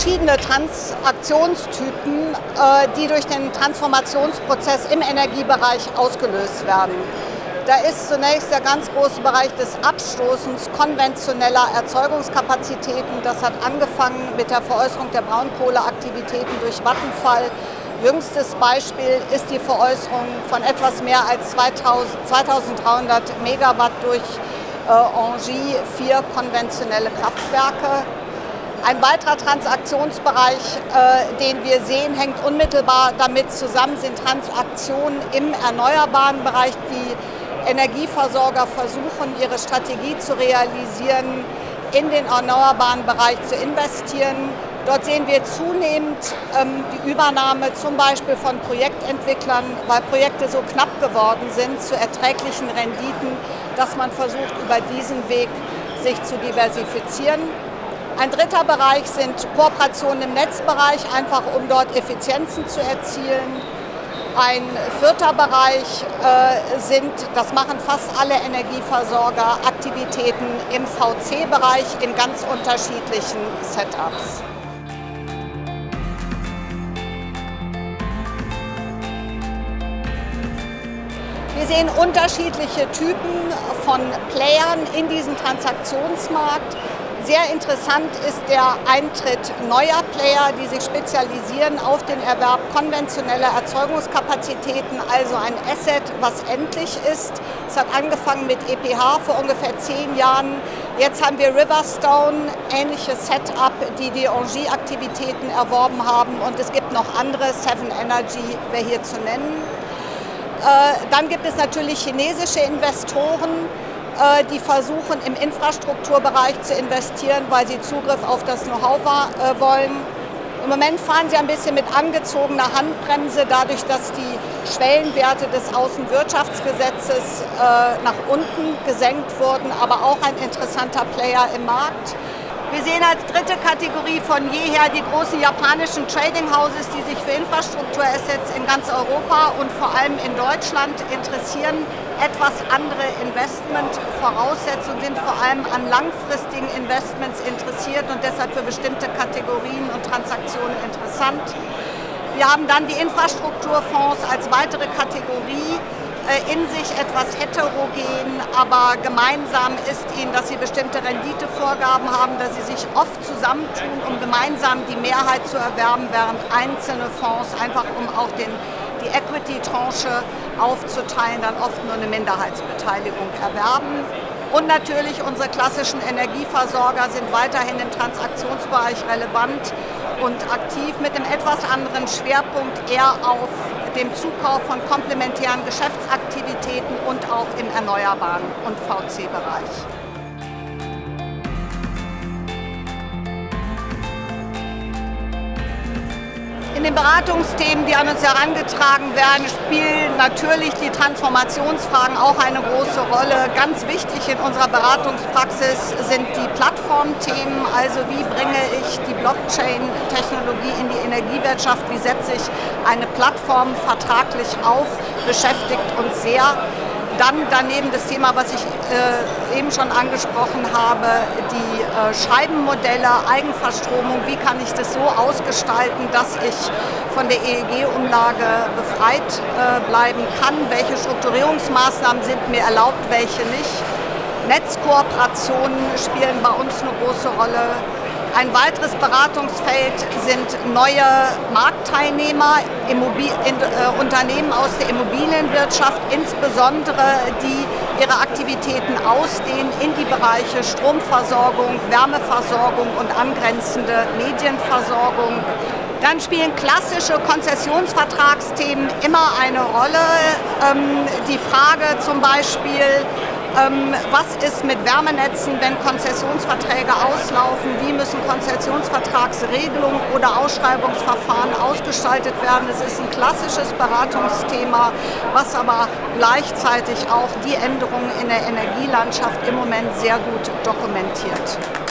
verschiedene Transaktionstypen, die durch den Transformationsprozess im Energiebereich ausgelöst werden. Da ist zunächst der ganz große Bereich des Abstoßens konventioneller Erzeugungskapazitäten. Das hat angefangen mit der Veräußerung der Braunkohleaktivitäten durch Vattenfall. Jüngstes Beispiel ist die Veräußerung von etwas mehr als 2300 Megawatt durch Engie, 4 konventionelle Kraftwerke. Ein weiterer Transaktionsbereich, den wir sehen, hängt unmittelbar damit zusammen, sind Transaktionen im erneuerbaren Bereich. Die Energieversorger versuchen, ihre Strategie zu realisieren, in den erneuerbaren Bereich zu investieren. Dort sehen wir zunehmend die Übernahme zum Beispiel von Projektentwicklern, weil Projekte so knapp geworden sind zu erträglichen Renditen, dass man versucht, über diesen Weg sich zu diversifizieren. Ein dritter Bereich sind Kooperationen im Netzbereich, einfach um dort Effizienzen zu erzielen. Ein vierter Bereich das machen fast alle Energieversorger, Aktivitäten im VC-Bereich in ganz unterschiedlichen Setups. Wir sehen unterschiedliche Typen von Playern in diesem Transaktionsmarkt. Sehr interessant ist der Eintritt neuer Player, die sich spezialisieren auf den Erwerb konventioneller Erzeugungskapazitäten, also ein Asset, was endlich ist. Es hat angefangen mit EPH vor ungefähr 10 Jahren. Jetzt haben wir Riverstone, ähnliches Setup, die Engie-Aktivitäten erworben haben. Und es gibt noch andere, Seven Energy wäre hier zu nennen. Dann gibt es natürlich chinesische Investoren, die versuchen, im Infrastrukturbereich zu investieren, weil sie Zugriff auf das Know-how wollen. Im Moment fahren sie ein bisschen mit angezogener Handbremse, dadurch, dass die Schwellenwerte des Außenwirtschaftsgesetzes nach unten gesenkt wurden, aber auch ein interessanter Player im Markt. Wir sehen als dritte Kategorie von jeher die großen japanischen Trading Houses, die sich für Infrastrukturassets in ganz Europa und vor allem in Deutschland interessieren. Etwas andere Investmentvoraussetzungen, sind vor allem an langfristigen Investments interessiert und deshalb für bestimmte Kategorien und Transaktionen interessant. Wir haben dann die Infrastrukturfonds als weitere Kategorie, in sich etwas heterogen, aber gemeinsam ist ihnen, dass sie bestimmte Renditevorgaben haben, dass sie sich oft zusammentun, um gemeinsam die Mehrheit zu erwerben, während einzelne Fonds einfach, um auch die Equity-Tranche aufzuteilen, dann oft nur eine Minderheitsbeteiligung erwerben. Und natürlich unsere klassischen Energieversorger sind weiterhin im Transaktionsbereich relevant und aktiv mit einem etwas anderen Schwerpunkt eher auf dem Zukauf von komplementären Geschäftsaktivitäten und auch im erneuerbaren und VC-Bereich. In den Beratungsthemen, die an uns herangetragen werden, spielen natürlich die Transformationsfragen auch eine große Rolle. Ganz wichtig in unserer Beratungspraxis sind die Plattformthemen, also wie bringe ich die Blockchain-Technologie in die Energiewirtschaft, wie setze ich eine Plattform vertraglich auf, beschäftigt uns sehr. Dann daneben das Thema, was ich eben schon angesprochen habe, die Scheibenmodelle, Eigenverstromung, wie kann ich das so ausgestalten, dass ich von der EEG-Umlage befreit bleiben kann, welche Strukturierungsmaßnahmen sind mir erlaubt, welche nicht. Netzkooperationen spielen bei uns eine große Rolle. Ein weiteres Beratungsfeld sind neue Marktteilnehmer, Unternehmen aus der Immobilienwirtschaft, insbesondere die ihre Aktivitäten ausdehnen in die Bereiche Stromversorgung, Wärmeversorgung und angrenzende Medienversorgung. Dann spielen klassische Konzessionsvertragsthemen immer eine Rolle. Die Frage zum Beispiel, was ist mit Wärmenetzen, wenn Konzessionsverträge auslaufen? Wie müssen Konzessionsvertragsregelungen oder Ausschreibungsverfahren ausgestaltet werden? Es ist ein klassisches Beratungsthema, was aber gleichzeitig auch die Änderungen in der Energielandschaft im Moment sehr gut dokumentiert.